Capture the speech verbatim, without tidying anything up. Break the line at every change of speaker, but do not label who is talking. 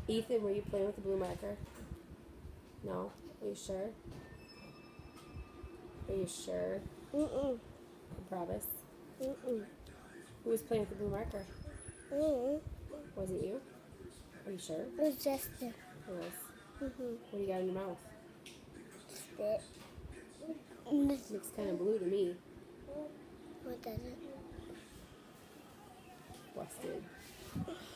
Ethan, were you playing with the blue marker? No? Are you sure? Are you sure?
Mm-mm.
Promise?
Mm-mm.
Who was playing with the blue marker?
Mm-mm.
Was it you? Are you sure?
It was just a
It was.
mm-hmm.
What do you got in your mouth?
spit.
Looks kind of blue to me.
What does it?
Busted.